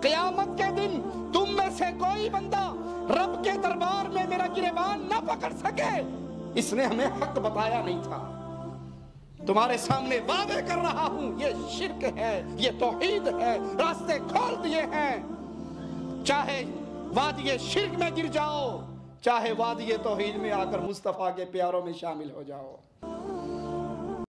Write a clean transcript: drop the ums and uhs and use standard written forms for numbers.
क़यामत के दिन तुम में से कोई बंदा रब के दरबार में मेरा गिरेबान न पकड़ सके, इसने हमें हक बताया नहीं था। तुम्हारे सामने वादे कर रहा हूं, ये शिर्क है, ये तौहीद है, रास्ते खोल दिए हैं। चाहे वादिये शिर्क में गिर जाओ, चाहे वादिये तौहीद में आकर मुस्तफा के प्यारों में शामिल हो जाओ।